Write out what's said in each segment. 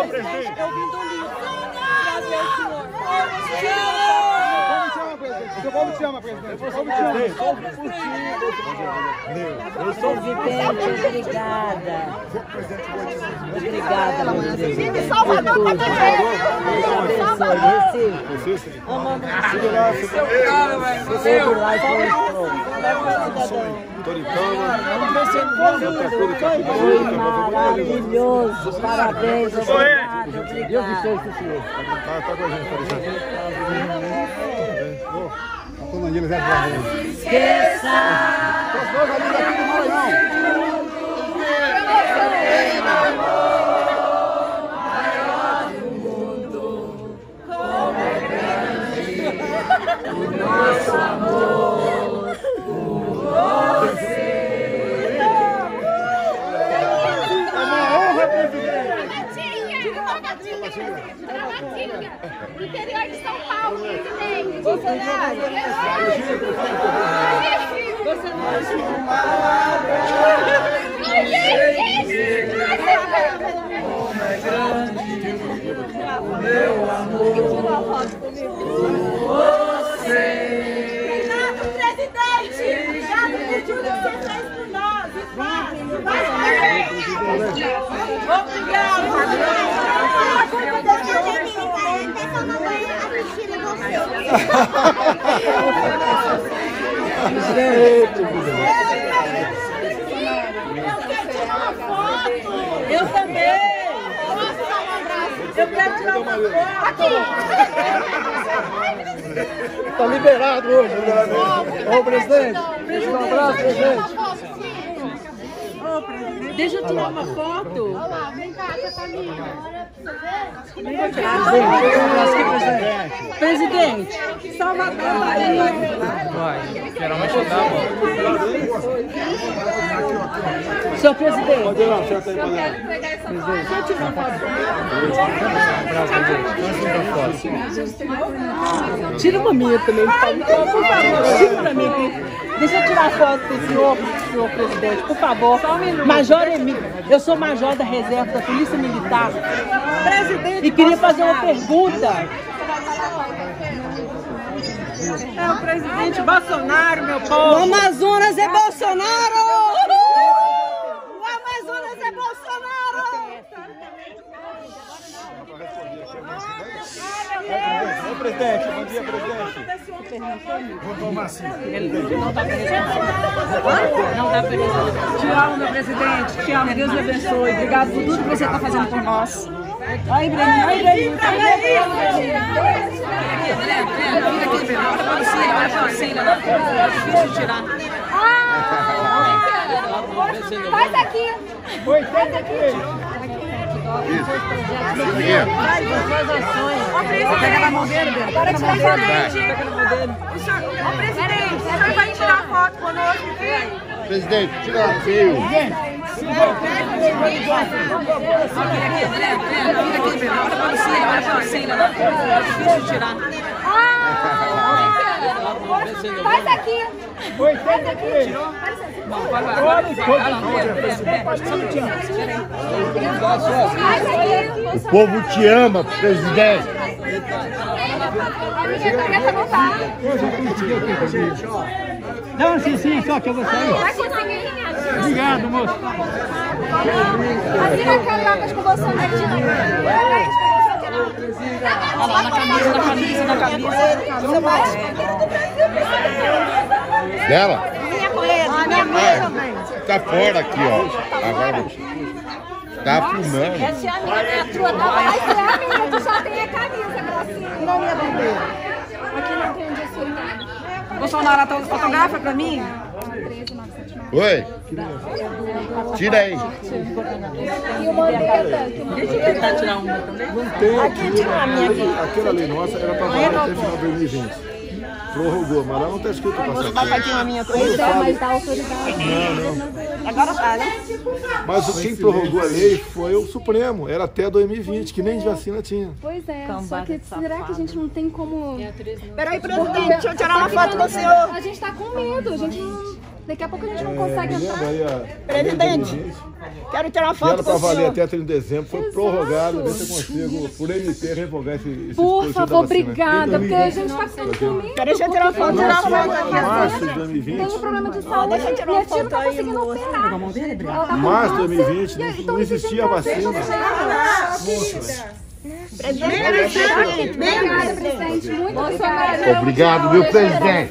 presidente, eu vim do livro pra ver o senhor. O povo te ama, presidente. O povo te ama. Presidente, obrigada. Obrigada, meu presidente. Salvador tá de Deus abençoe. Recife. Amamos você. Seu lá e foi maravilhoso. Parabéns. Obrigado. Deus me fez esse senhor. Tá com a gente, Esqueça! O nosso amor por você. É uma honra, presidente. Do interior de São Paulo, presidente. Bolsonaro! Meu amor por você. Obrigado, presidente! Obrigado por tudo que você fez por nós! Eu também! Eu quero tirar uma foto! Tá liberado hoje. Ô, presidente. Um abraço, presidente. Deixa eu tirar uma foto! Olha lá, vem cá, Catarina. Presidente, Salvador tá aí! Vai, geralmente dá bom. Senhor presidente! Pode ir lá, senta aí, Deixa eu tirar uma foto! Tira uma minha também, por favor, tira pra mim aqui. Deixa eu tirar a foto do senhor presidente, por favor. Só um minuto. Major Emílio, eu sou major da reserva da Polícia Militar. Presidente, e queria fazer uma pergunta. É o presidente Bolsonaro, meu povo. O Amazonas é Bolsonaro! O Amazonas é Bolsonaro! Ô, presidente, bom dia, presidente. Vou tomar assim. Não dá pra responder. Te amo, meu presidente. Te amo. Deus me abençoe. Obrigado por tudo que você está fazendo por nós. Aí, Breninho. Aí, Breninho. Faz aqui! Faz aqui! Pega na mão dele, Breno. Agora tira a presidente! Ô, presidente, o senhor vai tirar foto conosco? Presidente, tira a feio. Faz aqui! Faz aqui! O povo te ama, presidente. A minha caneta não tá. Não, sim, só que eu vou sair. Vai conseguir. Obrigado, moço. Assina carioca com o Bolsonaro. Olha lá, na camisa. Dela? Minha mãe também. Tá fora aqui, ó. Agora tá fumando. Essa é a minha tua, tá? Mas é a minha, tu só tem a camisa, Gracinha. Não, minha bandeira. Aqui não tem onde eu sou. Bolsonaro, fotografa pra mim? Oi? Tira aí. E o Mandetta. Deixa eu tentar tirar uma também. Não tem aqui. Aquela lei nossa era para valer até o final de 2020. Prorrogou, mas lá não está escrito passaporte. A minha Pois é, mas dá autoridade. Não. Agora tá, né? Mas quem prorrogou a lei foi o Supremo. Era até 2020, que nem de vacina tinha. Pois é, só que será que a gente não tem como... Peraí, presidente, deixa eu tirar uma foto com o senhor. A gente tá com medo, a gente não... Daqui a pouco a gente não consegue entrar. Presidente, quero tirar uma foto Era com para o valer senhor. até 30 de dezembro, foi prorrogado, ver se eu consigo, por MP, revogar esse Por dispositivo favor, da vacina. obrigada, porque a gente tá ficando com medo. Quero deixar eu tirar uma foto, Março de Tem 2020, um problema de saúde, deixa eu tirar uma minha tia não tá foto aí, conseguindo moça. operar. Ela tá com março de câncer. 2020, E aí, não existia vacina. Presidente, Obrigada, presidente. Muito obrigada. Obrigado, meu presidente.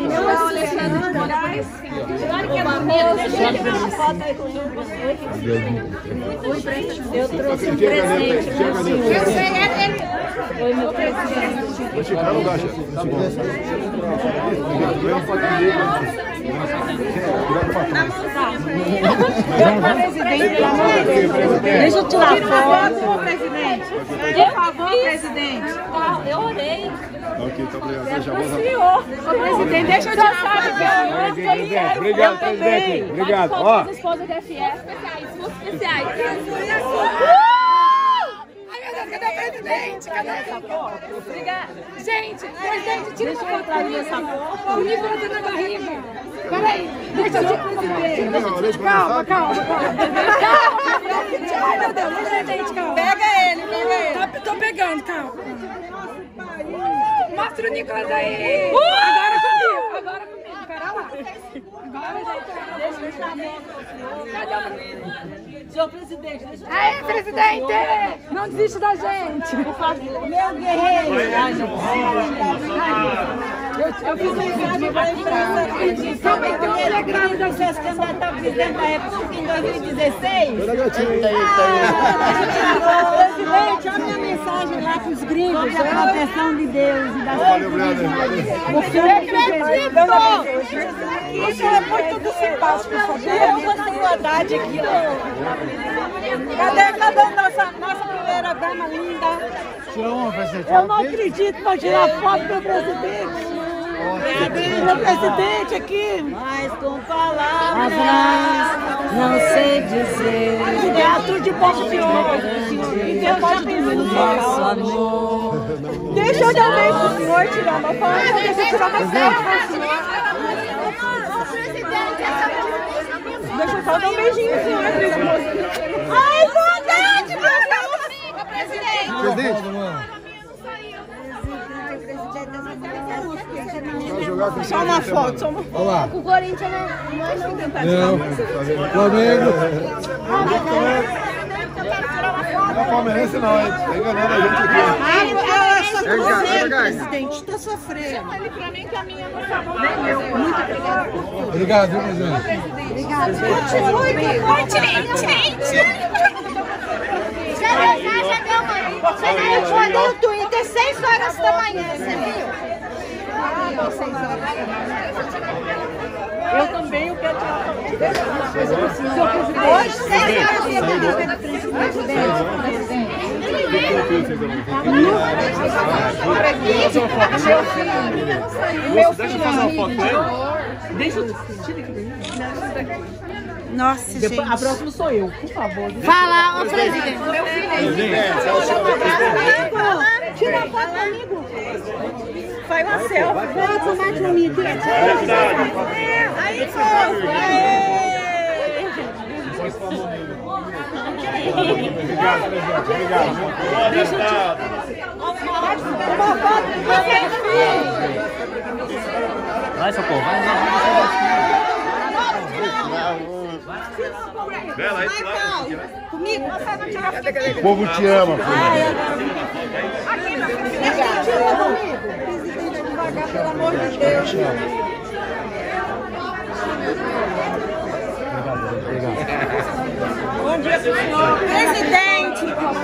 eu trouxe um Tinha caneta, presente. tinha caneta. Oi, meu presidente. Vai chegar no caixa. Tá bom. Presidente, pelo amor de Deus. Deixa eu tirar foto. Presidente. Por favor, presidente. Eu orei. Ok, tá obrigado. Já vou Ô, presidente, deixa eu tirar foto. Obrigado, presidente. Obrigado. Ó. Esposa da FF. Especiais. Ai, meu Deus, cadê o presidente? Cadê essa foto? Obrigada. Gente, presidente, tira uma foto pra mim. O Nicolas tá na barriga. Peraí, deixa eu tirar o presidente. Calma, calma. Ai, meu Deus, presidente, calma. Pega ele. Tô pegando, calma. Mostra o Nicolas aí. Agora comigo. Pera lá. Senhor presidente, deixa eu Aí, presidente! Não desiste da gente! Meu guerreiro. Eu fiz um vídeo pra imprensa. Sabe que eu era grávida de ser candidata a presidente da República em 2016? Presidente, olha a minha mensagem lá para os gringos sobre a proteção de Deus e da Isso é muito simpático, eu gostei do Haddad aqui, ó. Cadê nossa primeira dama linda? Eu não acredito pra tirar foto do presidente. Meu presidente aqui. Mas com palavras não sei dizer. Teatro de bom senhor. E Deus já pensou no nosso amor. Deixa eu dar um beijo pro senhor, tirar uma foto. Deixa eu tirar uma foto pro senhor. Deixa eu só dar um beijinho, senhor. Ai, saudade, meu presidente. Só uma foto, só uma foto. Olá. O Corinthians não tentar Não. Flamengo. Não é palmeirense não, hein? Tá enganando a gente aqui. Presidente, estou sofrendo. Obrigado, viu, presidente? Já deu, mãe. Você mandou o Twitter 6 horas da manhã, você viu? Eu também, eu quero tirar Hoje, 6 horas da meu filho Deixa eu tirar aqui. Nossa, gente. A próxima sou eu, por favor. Fala, ô presidente. Meu filho Tira a foto comigo. Faz uma selfie. Foto mais bonita. Aí, fofo. Deixa eu tirar uma foto com você, Vai, socorro, vai. comigo. O povo te ama, filho. Tira comigo. Presidente, devagar, pelo amor de Deus. Bom dia, senhor. Presidente.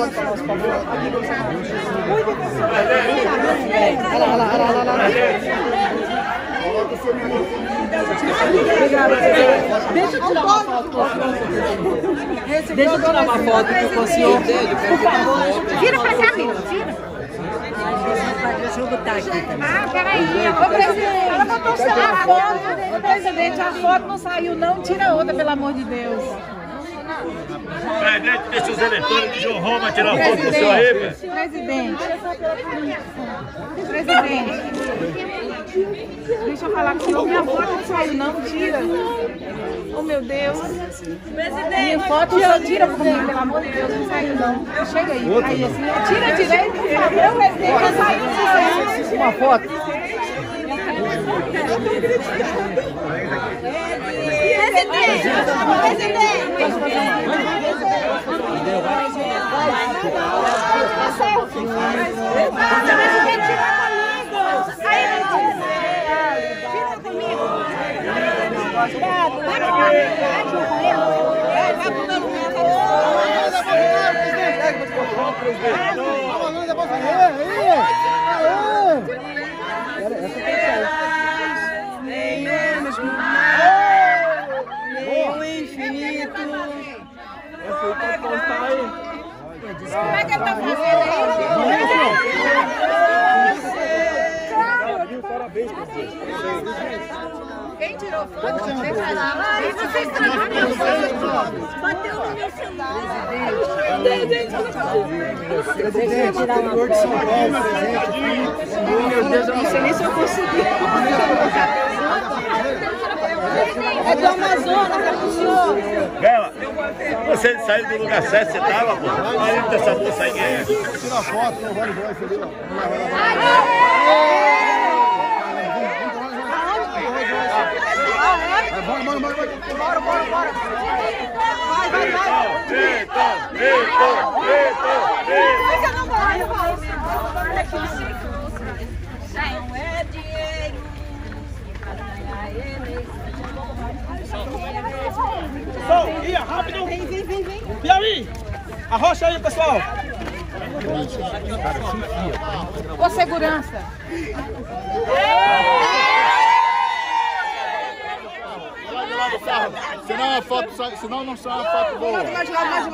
Deixa eu tirar uma foto com o senhor. Deixa eu tirar uma foto com o senhor dele, por favor. Vira pra cá, filho. Vira. Deixa eu botar aqui também. Ah, peraí. Ô, presidente. Ela botou o celular na foto. Presidente, a foto não saiu, não. Tira outra, pelo amor de Deus. Presidente, deixa os eleitores de João Roma tirar foto do senhor aí, velho. Presidente. Presidente. Deixa eu falar com você. Minha foto não saiu, não. Tira. Oh, meu Deus. Minha foto já tira comigo, pelo amor de Deus. Não saiu, não. Chega aí. Aí, assim. Tira direito, por favor. Não saiu, não. Uma foto. Como é que ele tá fazendo aí? Parabéns, Quem tirou foto? Vocês bateu no meu celular. Presidente, interior de São Paulo, presente. Meu Deus, eu não sei nem se eu consegui. É do Amazonas, senhor. Bela, você saiu do lugar certo, você tava, pô? Olha dessa moça aí, quem é? Tira a foto, não vale mais, entendeu? Bora. Pessoal, ia, rápido! Vem. Piauí! Arrocha aí, pessoal! Ô, segurança! Senão a foto sai, senão não sai uma foto boa. Mais de lado.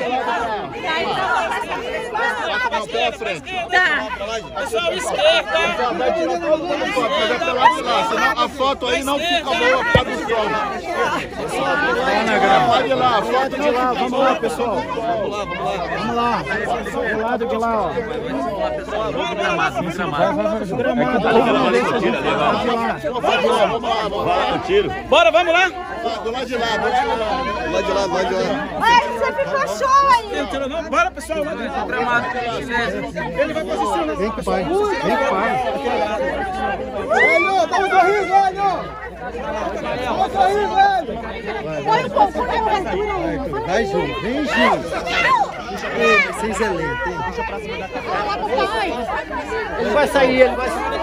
Não, pela frente. Tá. Pessoal, esquerda! Vai tirar todo mundo a foto, mas é pela de lá. Senão a foto aí não fica boa por causa do sol. Pode ir lá, a foto de lá. Vamos lá, pessoal. Vamos lá. Do lado de lá, ó. Vamos lá. Tiro. Bora, vamos lá! Do lado de lá, do lado de lá. Ai, você ficou show aí. Não tirou não? Bora, pessoal! Ele vai posicionar. Vem com o pai. Vem com o pai. Velho, dá um sorriso, velho! Dá um sorriso, velho! Põe um pouco na altura aí. Vai, Júlio. Vem, Júlio. Vocês é lento, hein? Deixa pra cima da Ele vai sair, ele vai sair.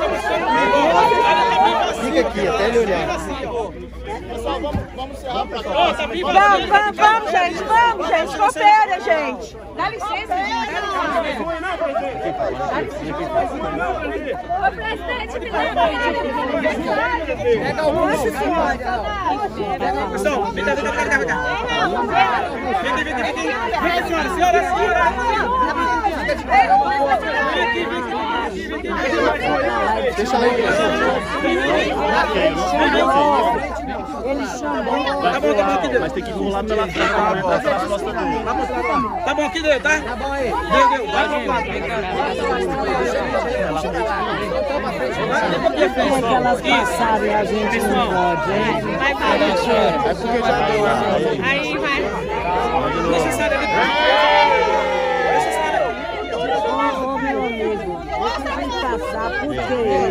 Fica aqui, até ele olhar. Pessoal, vamos encerrar pra cá. Vamos, gente. Coopera, gente. Dá licença, gente. Ô, presidente, me leva. Pega o rosto, senhora. Pessoal, vem cá. Vem, senhora. Deixa aí. Ele chamou. Tá bom aqui dentro. Mas tem que rolar pela frente, não é pelas costas não. Tá bom aqui dentro, tá? Tá bom aí. Deu. Vai, Elas passaram e a gente não pode, hein? Vai. Aí, vai. Deixa essa área ali. Ô, meu amigo, deixa a gente passar, por quê?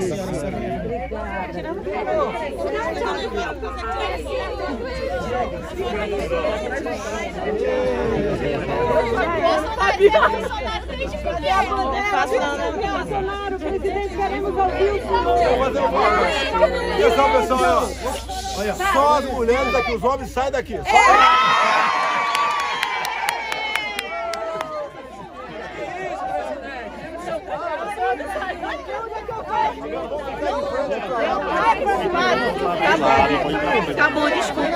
Bolsonaro, presidente, queremos ouvir o senhor. Atenção, pessoal, olha, só as mulheres daqui, os homens saem daqui. Tá bom, desculpa.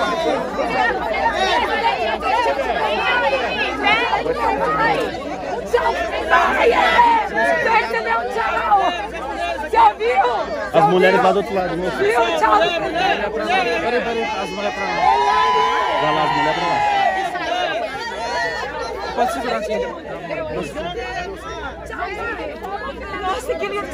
Você ouviu? As mulheres lá do outro lado, moço. Viu? Tchau. Peraí, as mulheres pra lá. Vai lá, as mulheres pra lá. Pode segurar assim. Nossa, que lindo.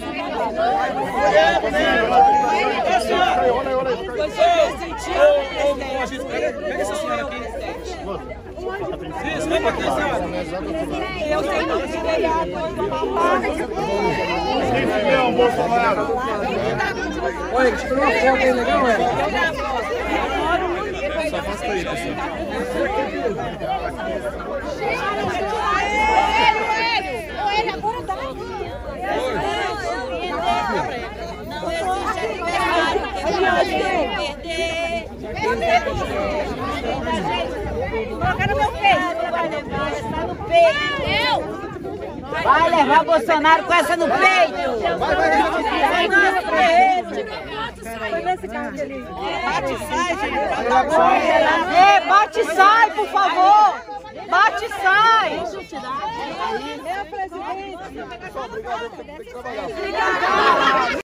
Pega essa senhora aqui. Isso, vem pra aqui, senhora. Eu sei não. Quem filmou o Bolsonaro? Olha, tirou uma foto aí legal, velho. Só afasta aí, pessoal. Ele agora dá. Coloca no meu peito. Vai levar, está no peito. Vai levar Bolsonaro com essa no peito. Vai nesse carro ali. Bate e sai, gente. Bate e sai, por favor. Bate e sai. Deixa eu tirar. Meu presidente.